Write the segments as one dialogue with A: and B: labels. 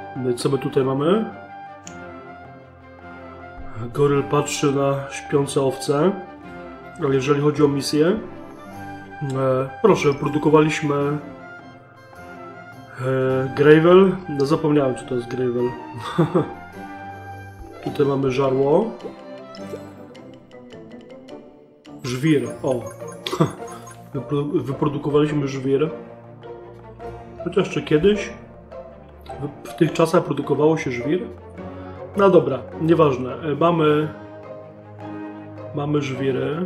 A: No i co my tutaj mamy? Goryl patrzy na śpiące owce. Ale jeżeli chodzi o misję, proszę, produkowaliśmy Gravel. No zapomniałem, co to jest Gravel. Tutaj mamy żarło. Żwir, o. Wyprodukowaliśmy żwir. Chociaż czy kiedyś w tych czasach produkowało się żwir? No dobra, nieważne. Mamy żwiry.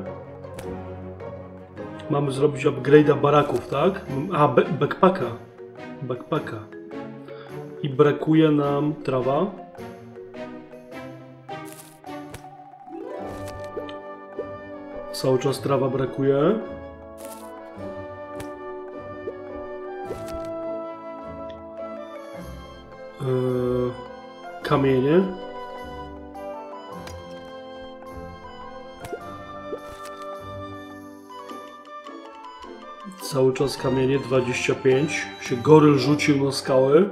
A: Mamy zrobić upgrade'a baraków, tak? A, backpacka. I brakuje nam trawa. Cały czas trawa brakuje. Kamienie. Cały czas kamienie, 25. Się goryl rzucił na skały.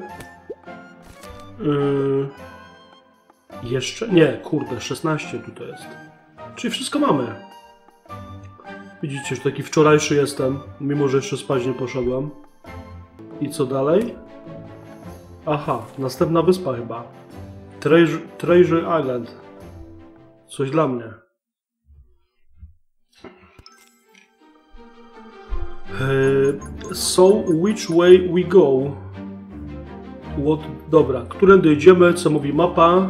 A: Jeszcze? Nie, kurde, 16 tutaj jest. Czyli wszystko mamy. Widzicie, że taki wczorajszy jestem, mimo że jeszcze spać nie poszedłem. I co dalej? Aha, następna wyspa chyba. Treasure Island. Coś dla mnie. So, which way we go? Dobra, którędy idziemy? Co mówi mapa?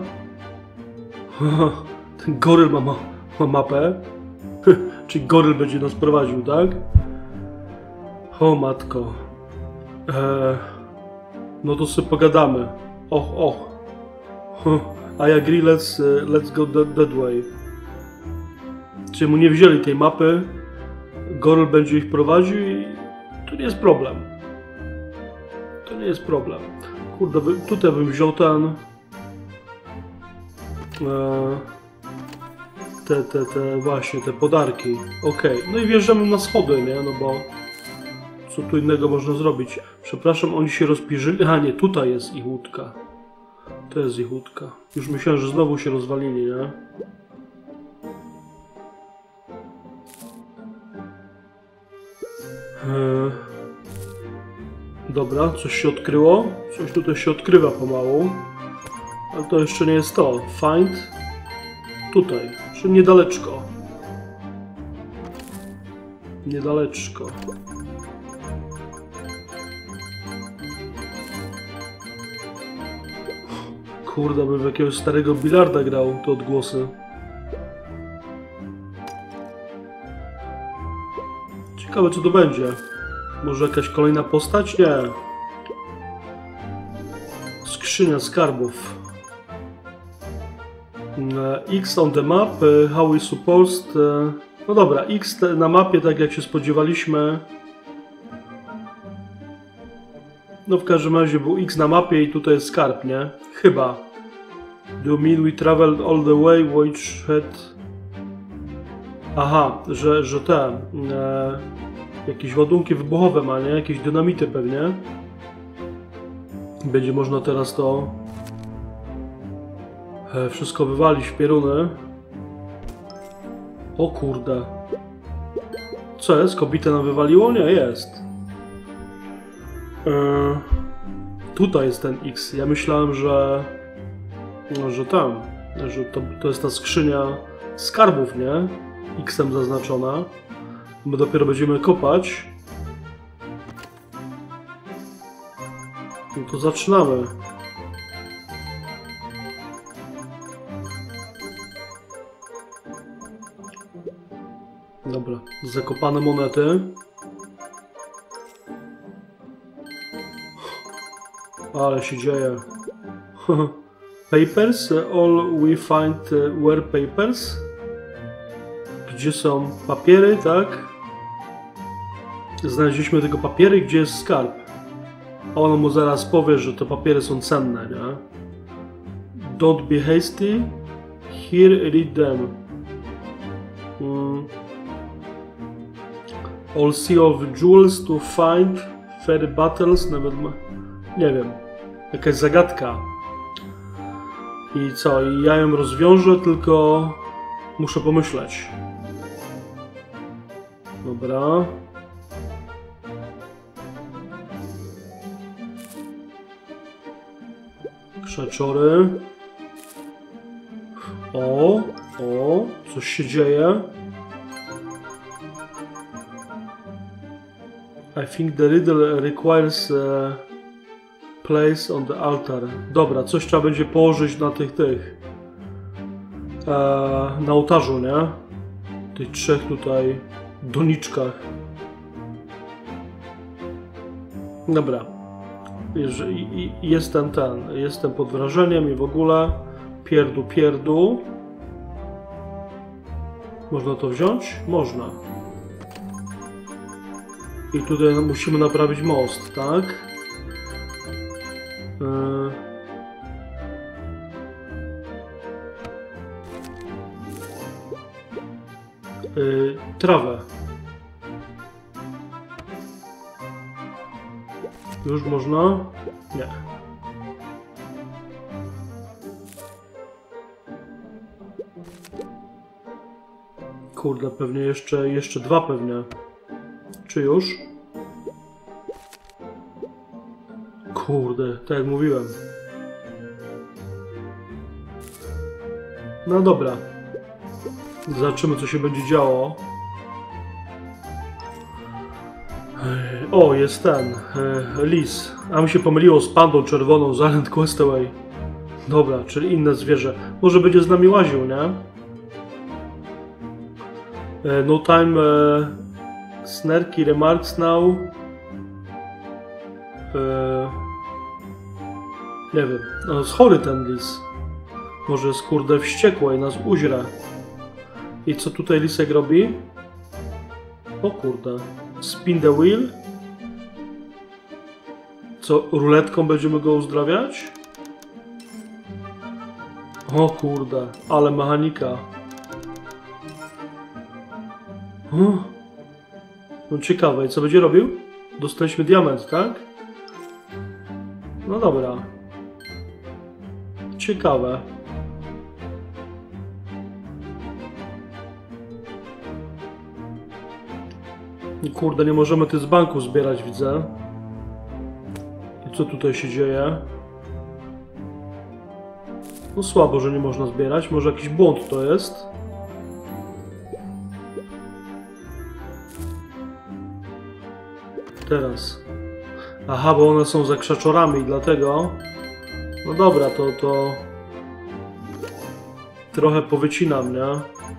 A: Ten goryl ma mapę. Czyli goryl będzie nas prowadził, tak? O matko. No to sobie pogadamy. Och. I agree, let's go that way. Czyli mu nie wzięli tej mapy. Goryl będzie ich prowadził i to nie jest problem. To nie jest problem. Kurde, tutaj bym wziął ten... Właśnie, te podarki. Okej, no i wjeżdżamy na schody, nie? No bo... Co tu innego można zrobić? Przepraszam, oni się rozpierzyli. A nie, tutaj jest ich łódka. To jest ich łódka. Już myślałem, że znowu się rozwalili, nie? Dobra, coś się odkryło. Coś tutaj się odkrywa pomału. Ale to jeszcze nie jest to. Find. Tutaj, czyli niedaleczko. Niedaleczko. Kurde, bym w jakiegoś starego bilarda grał te odgłosy. Ciekawe, co to będzie. Może jakaś kolejna postać? Nie. Skrzynia skarbów. X on the map. How we supposed... No dobra, X na mapie, tak jak się spodziewaliśmy. No w każdym razie był X na mapie i tutaj jest skarb, nie? Chyba. Do you mean we traveled all the way, which had... Aha, że te... jakieś ładunki wybuchowe ma, nie? Jakieś dynamity pewnie. Będzie można teraz to... wszystko wywalić w pioruny. O kurde. Co jest? Kobietę nam wywaliło? Nie, jest. Tutaj jest ten X. Ja myślałem, że tam, że to jest ta skrzynia skarbów, nie? X-em zaznaczona. My dopiero będziemy kopać. No to zaczynamy. Dobra, zakopane monety. Ale się dzieje. Papers? All we find were papers. Gdzie są papiery, tak? Znaleźliśmy tylko papiery, gdzie jest skarb. A ono mu zaraz powie, że te papiery są cenne, nie? Don't be hasty. Here, read them. All sea of jewels to find. Fairy battles, nawet ma... Nie wiem. Jakaś zagadka. I co? I ja ją rozwiążę, tylko muszę pomyśleć. Dobra. Krzaczory. O, coś się dzieje. I think the riddle requires a place on the altar. Dobra, coś trzeba będzie położyć na tych na ołtarzu, nie? Tych trzech tutaj doniczkach. Dobra. Jestem pod wrażeniem i w ogóle pierdu. Można to wziąć? Można. I tutaj musimy naprawić most, tak? Trawę. Już można? Nie. Kurde, pewnie jeszcze dwa pewnie. Czy już? Kurde, tak jak mówiłem. No dobra. Zobaczymy, co się będzie działo. O, jest ten. Lis. A mi się pomyliło z pandą czerwoną z Island Questaway. Dobra, czyli inne zwierzę. Może będzie z nami łaził, nie? No time Snarky remarks now. Nie wiem. No, jest chory ten lis. Może jest kurde wściekła i nas uźra. I co tutaj lisek robi? O kurde. Spin the wheel. Co, ruletką będziemy go uzdrawiać? O kurde, ale mechanika. No ciekawe, co będzie robił? Dostaliśmy diament, tak? No dobra. Ciekawe. Kurde, nie możemy ty z banku zbierać, widzę. I co tutaj się dzieje? No słabo, że nie można zbierać. Może jakiś błąd to jest. Teraz. Aha, bo one są za krzaczorami i dlatego... No dobra, to... Trochę powycinam, nie?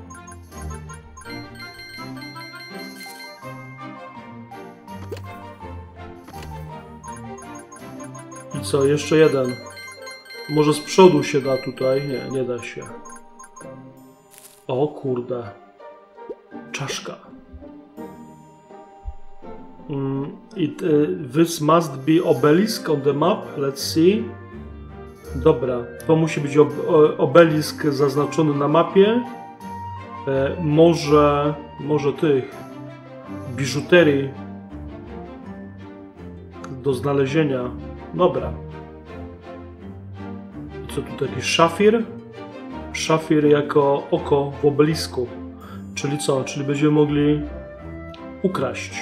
A: I co? Jeszcze jeden. Może z przodu się da tutaj? Nie, nie da się. O kurde. Czaszka. This must be obelisk on the map. Let's see. Dobra, to musi być obelisk zaznaczony na mapie. Może tych biżuterii do znalezienia. Dobra. Co tu taki szafir? Szafir jako oko w obelisku. Czyli co? Czyli będziemy mogli ukraść.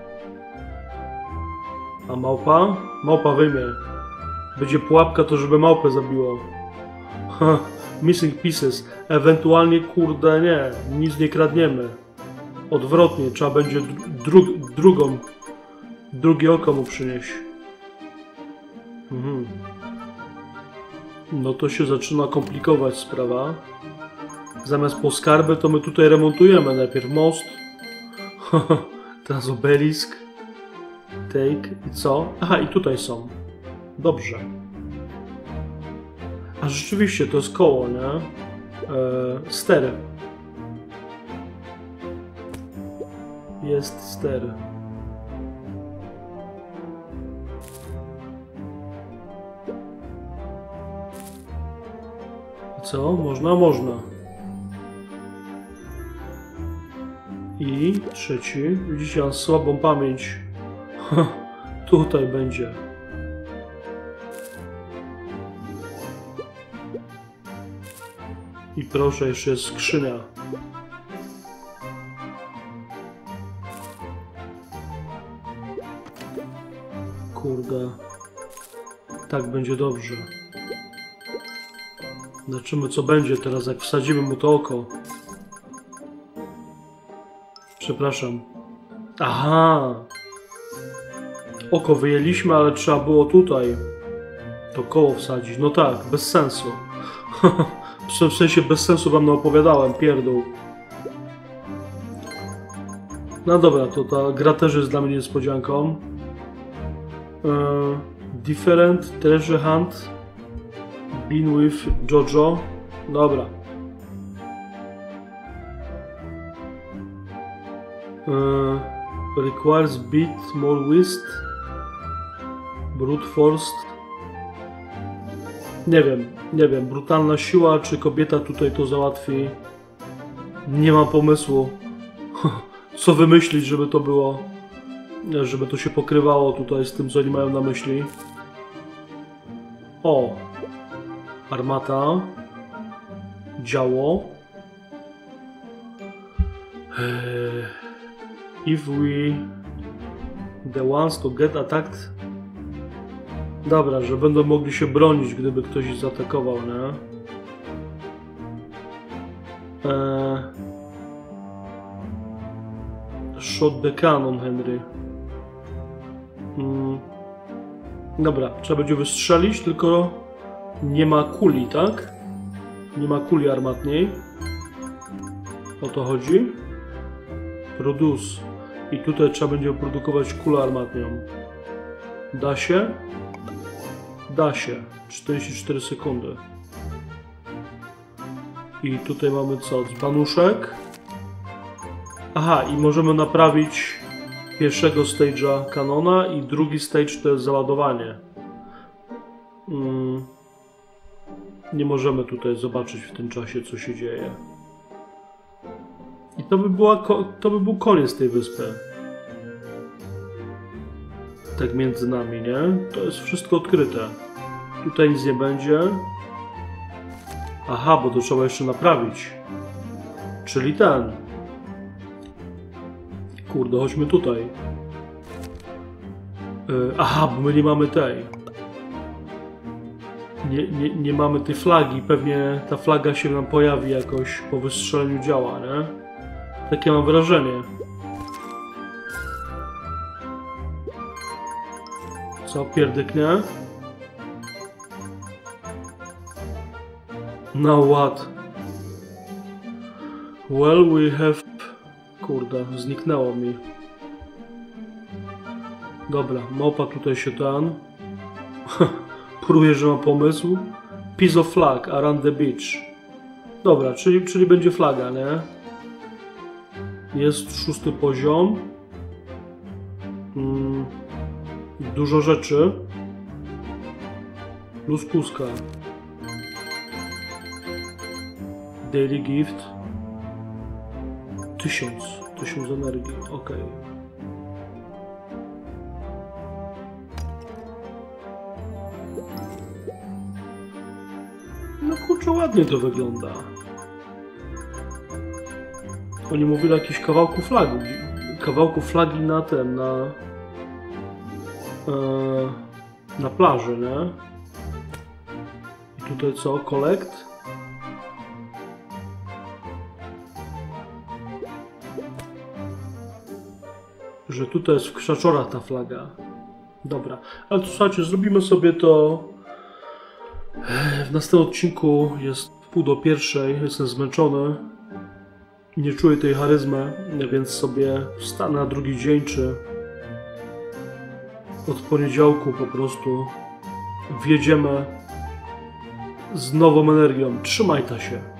A: A małpa? Małpa wyjmie. Będzie pułapka, to żeby małpę zabiło. Ha, missing pieces. Ewentualnie, kurde, nie. Nic nie kradniemy. Odwrotnie, trzeba będzie drugie oko mu przynieść. No to się zaczyna komplikować sprawa. Zamiast po skarby, to my tutaj remontujemy najpierw most. Teraz obelisk. Take. I co? Aha, i tutaj są. Dobrze. A rzeczywiście, to jest koło, nie? Ster. Jest ster. Co? Można? Można. I trzeci. Widzicie, mam słabą pamięć. Tutaj będzie. I proszę, jeszcze jest skrzynia. Kurde. Tak będzie dobrze. Zobaczymy, co będzie teraz, jak wsadzimy mu to oko. Przepraszam. Aha! Oko wyjęliśmy, ale trzeba było tutaj to koło wsadzić. No tak, bez sensu. W sensie bez sensu wam opowiadałem, pierdół. No dobra, to ta gra też jest dla mnie niespodzianką. Different Treasure Hunt. Been with Jojo. Dobra. Requires bit more whist. Brute force. Nie wiem. Brutalna siła, czy kobieta tutaj to załatwi? Nie mam pomysłu. Co wymyślić, żeby to było, żeby to się pokrywało tutaj z tym, co oni mają na myśli. O! Armata. Działo. If we... The ones to get attacked... Dobra, że będą mogli się bronić, gdyby ktoś ich zaatakował, nie? Shot the cannon, Henry. Dobra, trzeba będzie wystrzelić, tylko nie ma kuli, tak? Nie ma kuli armatniej. O to chodzi. Produce. I tutaj trzeba będzie produkować kulę armatnią. Da się? Da się. 44 sekundy. I tutaj mamy co? Dzbanuszek. Aha, i możemy naprawić pierwszego stage'a kanona i drugi stage to jest załadowanie. Nie możemy tutaj zobaczyć w tym czasie, co się dzieje. I to by był koniec tej wyspy. Tak między nami, nie? To jest wszystko odkryte. Tutaj nic nie będzie. Aha, bo to trzeba jeszcze naprawić. Czyli ten. Kurde, chodźmy tutaj. Aha, bo my nie mamy tej. Nie mamy tej flagi. Pewnie ta flaga się nam pojawi jakoś po wystrzeleniu działa, nie? Takie mam wrażenie. Co, pierdyknie? Now what? Well, we have... Kurde, zniknęło mi. Dobra, małpa tutaj się ten... Próbuję, że ma pomysł. Piece of flag around the beach. Dobra, czyli będzie flaga, nie? Jest 6. poziom. Dużo rzeczy. Plus kuska. Daily gift. 1000 energii, ok. No kurczę, ładnie to wygląda. Oni mówili o jakimś kawałku flagi na ten, na plaży, nie? I tutaj co? Collect? Że tutaj jest w krzaczorach ta flaga. Dobra, ale to słuchajcie, zrobimy sobie to w następnym odcinku. Jest 12:30, jestem zmęczony. Nie czuję tej charyzmy, więc sobie wstanę na drugi dzień, czy od poniedziałku po prostu wjedziemy z nową energią. Trzymaj ta się.